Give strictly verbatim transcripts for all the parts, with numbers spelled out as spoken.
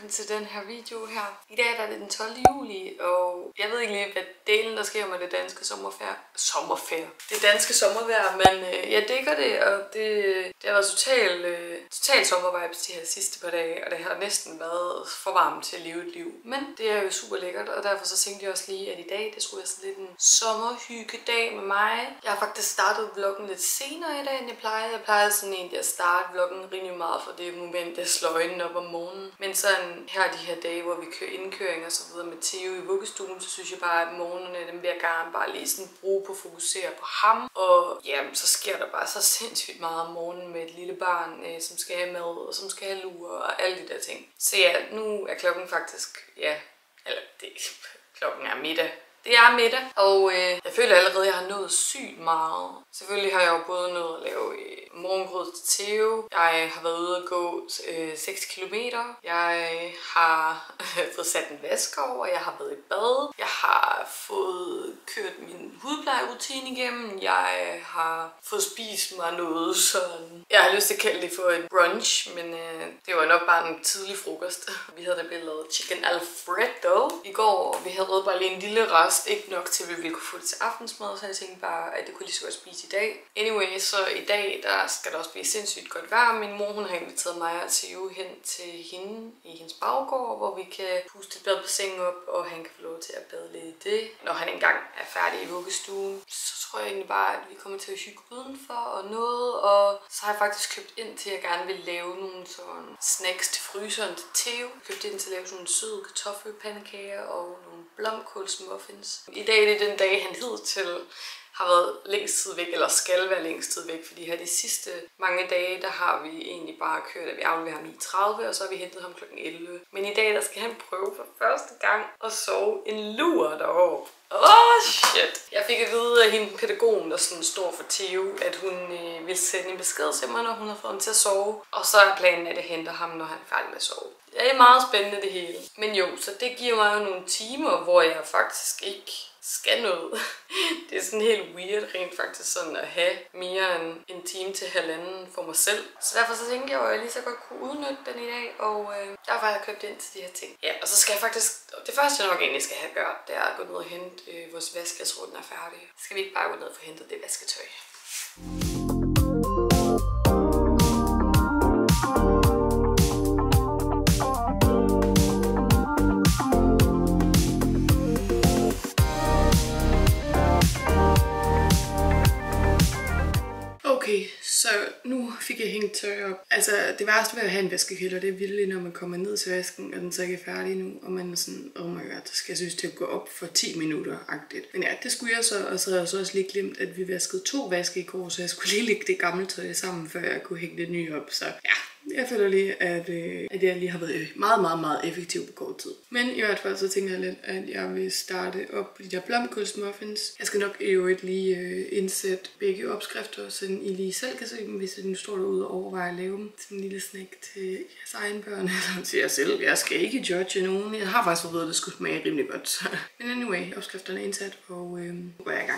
velkommen til den her video her. I dag er det den tolvte juli, og jeg ved ikke lige, hvad delen der sker med det danske sommerferie. Sommerferie. Det danske sommervejr, men øh, jeg digger det, og det, det har været totalt øh, total sommervibes de her sidste par dage, og det har næsten været for varmt til at leve et liv. Men det er jo super lækkert, og derfor så tænkte jeg også lige, at i dag, det skulle være sådan lidt en sommerhyggedag med mig. Jeg har faktisk startet vloggen lidt senere i dag, end jeg plejer. Jeg plejer sådan egentlig at starte vloggen rimelig meget for det moment, jeg slår øjnene op om morgenen. Men sådan her de her dage, hvor vi kører indkøring og så videre med Theo i vuggestuen, så synes jeg bare, at morgenerne, dem vil jeg gerne bare lige sådan bruge på at fokusere på ham. Og jamen, så sker der bare så sindssygt meget om morgenen med et lille barn, øh, som skal have mad og som skal have lure og alle de der ting. Så ja, nu er klokken faktisk, ja, eller det, klokken er middag. Det er middag, og øh, jeg føler allerede, at jeg har nået sygt meget. Selvfølgelig har jeg jo både nået at lave øh, morgengrød til Theo. Jeg har været ude at gå øh, seks kilometer. Jeg har øh, fået sat en vask over. Jeg har været i bad. Jeg har fået kørt min hudplejerutine igennem. Jeg har fået spist mig noget sådan. Jeg har lyst til at kalde det for et brunch, men øh, det var nok bare en tidlig frokost. Vi havde nemlig lavet chicken alfredo i går, og vi havde bare lige en lille rest. Ikke nok til, at vi ville kunne få det til aftensmad, så jeg tænkte bare, at det kunne lige så godt spise i dag. Anyway, så i dag, der skal der også blive sindssygt godt vejr. Min mor, hun har inviteret mig og Theo hen til hende i hendes baggård, hvor vi kan puste et badbassin op, og han kan få lov til at bade lidt i det. Når han engang er færdig i vuggestuen, så tror jeg egentlig bare, at vi kommer til at hygge udenfor og noget. Og så har jeg faktisk købt ind til, at jeg gerne vil lave nogle sådan snacks til fryseren til Theo. Jeg købte ind til at lave sådan nogle søde kartoffelpandekager og nogle blomkålsmuffins. I dag er det den dag, han hidtil har været længst tid væk, eller skal være længst tid væk, fordi her de sidste mange dage, der har vi egentlig bare kørt, at vi afleverer ham ni tredive, og så har vi hentet ham klokken elleve. Men i dag, der skal han prøve for første gang at sove en lur derovre. Åh, oh, shit! Jeg fik at vide af hende pædagogen, der sådan står for Theo, at hun øh, vil sende en besked til mig, når hun har fået ham til at sove. Og så er planen, at jeg henter ham, når han er færdig med at sove. Det er meget spændende det hele. Men jo, så det giver mig jo nogle timer, hvor jeg faktisk ikke skal noget. Det er sådan helt weird rent faktisk sådan at have mere end en time til halvanden for mig selv. Så derfor så tænkte jeg jo, at jeg lige så godt kunne udnytte den i dag, og øh, derfor har jeg købt ind til de her ting. Ja, og så skal jeg faktisk, det første jeg nok egentlig skal have gjort, det er at gå ned og hente øh, vores vask, jeg tror den er færdig. Skal vi ikke bare gå ned og få hentet det vasketøj? Okay, så nu fik jeg hængt tøj op. Altså, det værste ved at have en vaskekælder, det er virkelig, når man kommer ned til vasken, og den så ikke er færdig nu, og man er sådan, oh my god, så skal jeg synes til at gå op for ti minutter-agtigt. Men ja, det skulle jeg så, og så havde jeg så også lige glemt, at vi vaskede to vaske i går, så jeg skulle lige lægge det gamle tøj sammen, før jeg kunne hænge det nye op, så ja. Jeg føler lige, at, øh, at jeg lige har været meget, meget, meget effektiv på kort tid. Men i hvert fald så tænker jeg lidt, at jeg vil starte op på de der blomkålsmuffins. Jeg skal nok i øvrigt lige øh, indsætte begge opskrifter, så I lige selv kan se dem, hvis I nu står derude og overvejer at lave dem. Sådan en lille snack til jeres egen børn, eller til jer selv. Jeg skal ikke judge nogen. Jeg har faktisk fået at vide, at det skulle smage rimelig godt. Men anyway, opskrifterne er indsat, og øh, nu går jeg i gang.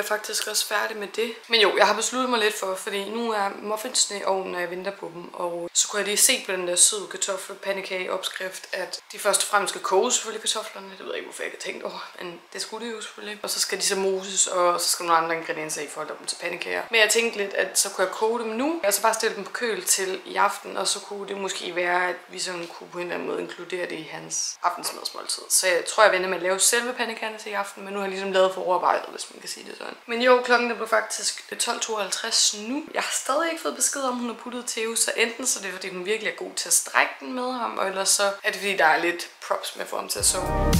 faktisk også færdig med det. Men jo, jeg har besluttet mig lidt for, fordi nu er muffinsene i ovnen, når jeg venter på dem. Og så kunne jeg lige se på den der søde kartoffelpandekage opskrift, at de først og fremmest skal koge selvfølgelig kartoflerne. Det ved jeg ikke, hvorfor jeg ikke har tænkt over, men det skulle det jo selvfølgelig. Og så skal de så moses, og så skal nogle andre ingredienser i for at lave dem til pandekager. Men jeg tænkte lidt, at så kunne jeg koge dem nu, og så bare stille dem på køl til i aften, og så kunne det måske være, at vi sådan kunne på en eller anden måde inkludere det i hans aftensmadsmåltid. Så jeg tror, jeg venter med at lave selve pandekagerne til i aften, men nu har jeg ligesom lavet forarbejdet, hvis man kan sige det sådan. Men jo, klokken blev faktisk tolv tooghalvtreds nu. Jeg har stadig ikke fået besked om, hun har puttet Theo, så enten så er det, fordi hun virkelig er god til at strække den med ham, og ellers så er det, fordi der er lidt props med at få ham til at sove.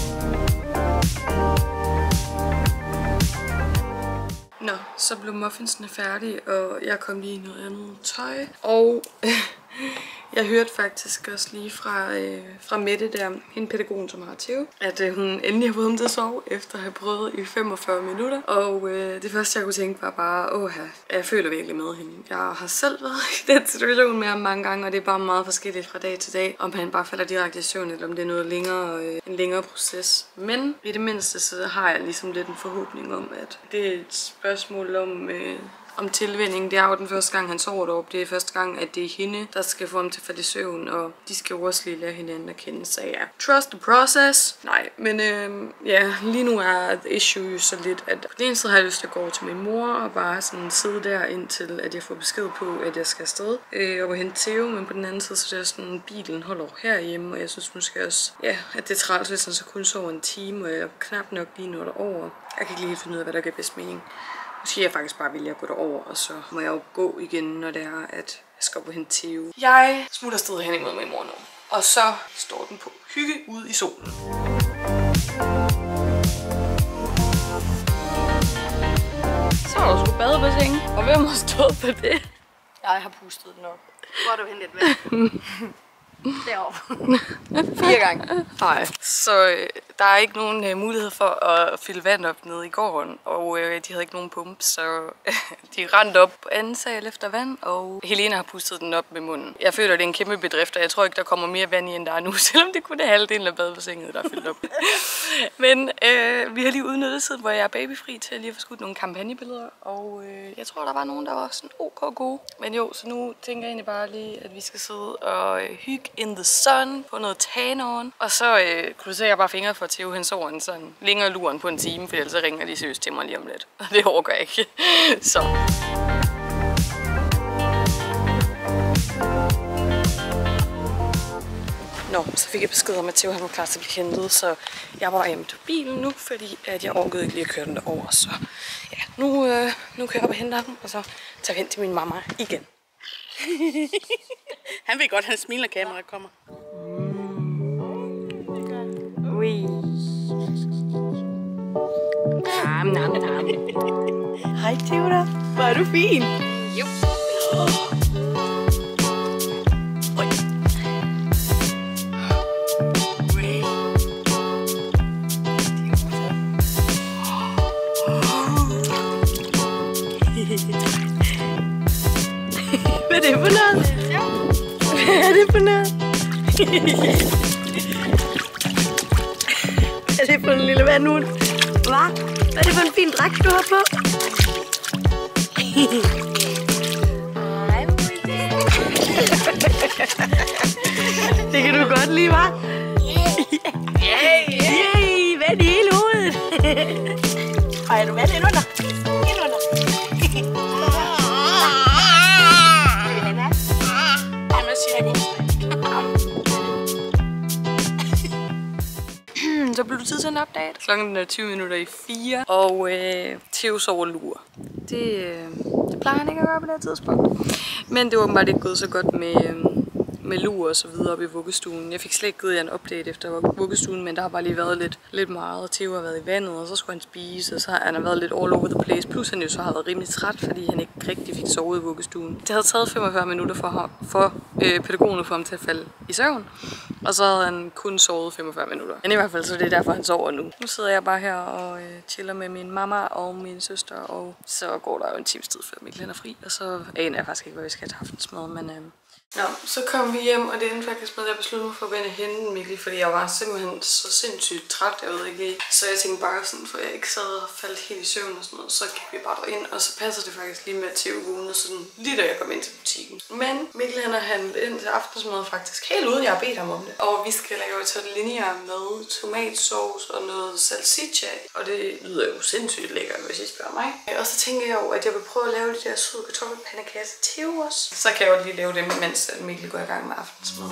Nå, så blev muffinsene færdige, og jeg kom lige i noget andet tøj. Og jeg hørte faktisk også lige fra, øh, fra Mette der, hende pædagogen, som har Theo, at øh, hun endelig har fået ham til at sove, efter at have prøvet i femogfyrre minutter. Og øh, det første, jeg kunne tænke, var bare, åh, jeg føler virkelig med hende. Jeg har selv været i den situation med ham mange gange, og det er bare meget forskelligt fra dag til dag, om han bare falder direkte i søvn, eller om det er noget længere, øh, en længere proces. Men i det mindste, så har jeg ligesom lidt en forhåbning om, at det er et spørgsmål om... Øh, om tilvænning. Det er jo den første gang, han sover deroppe. Det er første gang, at det er hende, der skal få ham til at falde i søvn, og de skal jo også lige lære hinanden at kende. Så ja, trust the process. Nej, men øh, ja, lige nu er the issue jo så lidt, at på den ene side har jeg lyst til at gå over til min mor og bare sådan sidde der, indtil at jeg får besked på, at jeg skal afsted øh, og hente Theo, men på den anden side, så er det sådan, bilen holder herhjemme, og jeg synes måske også, ja, at det er træls, hvis han så kun sover en time, og jeg knap nok lige når derover. Jeg kan ikke lige finde ud af, hvad der giver bedst mening. Måske jeg faktisk bare vælge at gå derover, og så må jeg jo gå igen, når det er, at jeg skal på hente Theo. Jeg smutter afsted hen imod min mor nu, og så står den på hygge ude i solen. Så har du sgu badebassin, og hvem har stået på det? Jeg har pustet den op. Hvor har du hentet med? Deroppe. Fire gange. Nej. Så øh, der er ikke nogen øh, mulighed for at fylde vand op nede i gården, og øh, de havde ikke nogen pumpe, så øh, de rendte op på anden sal efter vand, og Helena har pustet den op med munden. Jeg føler, det er en kæmpe bedrift, og jeg tror ikke, der kommer mere vand i, end der er nu, selvom det kun er halvdelen af badebassinet, der er fyldt op. Men øh, vi har lige udnyttet siden, hvor jeg er babyfri, til at lige få skudt nogle kampagnebilleder, og øh, jeg tror, der var nogen, der var sådan ok gode. Men jo, så nu tænker jeg egentlig bare lige, at vi skal sidde og øh, hygge in the sun på noget tan-on. Og så øh, krydser jeg bare fingre for at Theo, han sover en sådan længere luren på en time, for ellers så ringer de seriøst til mig lige om lidt. Og det overgår jeg ikke. Så. Nå, så fik jeg besked om, at Theo han var klar til at blive hentet, så jeg var hjemme til bilen nu, fordi at jeg orkede ikke lige at køre den derover. Så ja, nu, øh, nu kører jeg op og henter ham, og så tager vi hen til min mamma igen. Han ved godt, at han smiler, kameraet kommer. Ui. Nam, nam, nam. Hej, Theodor. Hvor er du fin. Jo. Ui. Hvad er det for noget? Hvad er det for noget? Hvad er det for en lille vandhund? Hvad? Hvad er det for en fin dragt, du har på? Det kan du godt lide, hva'? Yay! Yay! Vand i hele hovedet! Og er du vand indunder? Indunder! Så blev det tid til en update. Klokken er tyve minutter i fire, og øh, Theo sover lur. Det, øh, det plejer han ikke at gøre på det her tidspunkt. Men det var åbenbart ikke gået så godt med, øh, med lur og så videre op i vuggestuen. Jeg fik slet ikke givet jer en update efter vuggestuen, men der har bare lige været lidt, lidt meget. Theo har været i vandet, og så skulle han spise, og så har han været lidt all over the place. Plus han jo så har været rimelig træt, fordi han ikke rigtig fik sovet i vuggestuen. Det havde taget femogfyrre minutter for, ham, for øh, pædagogen for ham til at falde i søvn. Og så havde han kun sovet femogfyrre minutter. Men i hvert fald så det er derfor, han sover nu. Nu sidder jeg bare her og øh, chiller med min mamma og min søster, og så går der jo en times tid, før Mikkel er fri, og så aner jeg faktisk ikke, hvad vi skal have til aftensmad, men... Øh, Nå, så kom vi hjem, og det endte faktisk med, at jeg besluttede mig for at vende hende Mikkel, fordi jeg var simpelthen så sindssygt træt, jeg ved ikke lige. Så jeg tænkte bare sådan, for jeg ikke sad og faldt helt i søvn og sådan noget, så gik vi bare ind, og så passede det faktisk lige med T V-ugen, sådan lige da jeg kom ind til butikken. Men Mikkel han har handlet ind til aftensmad faktisk helt uden jeg har bedt ham om det. Og vi skal lave tortellinier med tomatsauce og noget salsiccia, og det lyder jo sindssygt lækkert, hvis I spørger mig. Og så tænker jeg jo, at jeg vil prøve at lave de der søde kartoffelpandekager til os. Så kan jeg jo lige lave dem, mens Mikkel går i gang med aftensmad.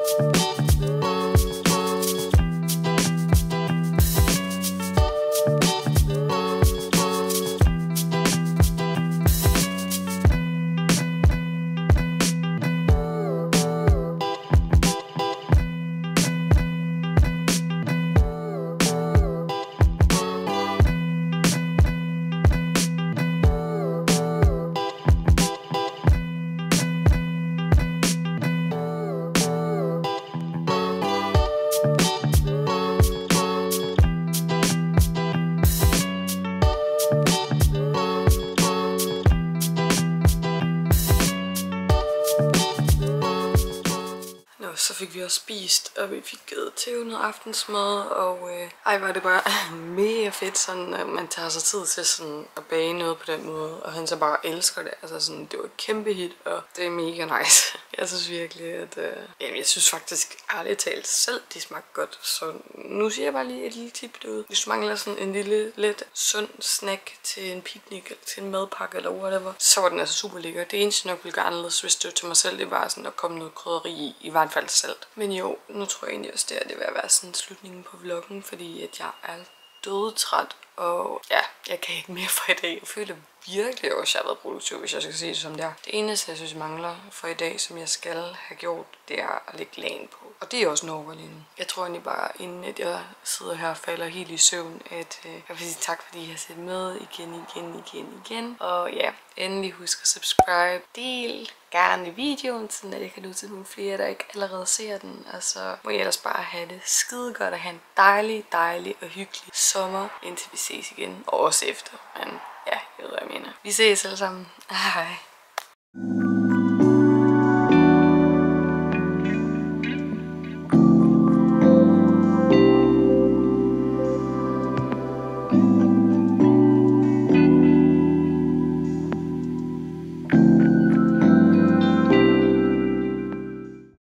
Så fik vi også spist, og vi fik givet til noget aftensmad, og øh, ej, var det bare mega fedt, sådan at man tager sig tid til sådan at bage noget på den måde, og han så bare elsker det. Altså sådan, det var et kæmpe hit, og det er mega nice. Jeg synes virkelig, at øh, jamen, jeg synes faktisk ærligt talt selv, de smagte godt. Så nu siger jeg bare lige et lille tip derude. Hvis du mangler sådan en lille, lidt sund snack til en picnic, eller til en madpakke, eller whatever, så var den altså super lækker. Det eneste nok ville gøre anderledes, hvis det var til mig selv, det var sådan at komme noget krydderi i, i hvert fald salt. Men jo, nu tror jeg egentlig også, det er det ved at være sådan slutningen på vloggen, fordi at jeg er dødtræt, og ja, jeg kan ikke mere for i dag. Jeg føler virkelig også, at jeg har været produktiv, hvis jeg skal sige det som det er. Det eneste, jeg synes mangler for i dag, som jeg skal have gjort, det er at lægge lagen på. Og det er også noget lige nu. Jeg tror egentlig bare, inden at jeg sidder her og falder helt i søvn, at øh, jeg vil sige tak, fordi I har set med igen, igen, igen, igen. Og ja, endelig husk at subscribe, del gerne videoen, sådan at jeg kan nå til nogle flere, der ikke allerede ser den. Og så må I ellers bare have det skide godt og have en dejlig, dejlig og hyggelig sommer, indtil vi ses igen. Og også efter. Men ja, jeg ved, hvad jeg mener. Vi ses alle sammen. Hej.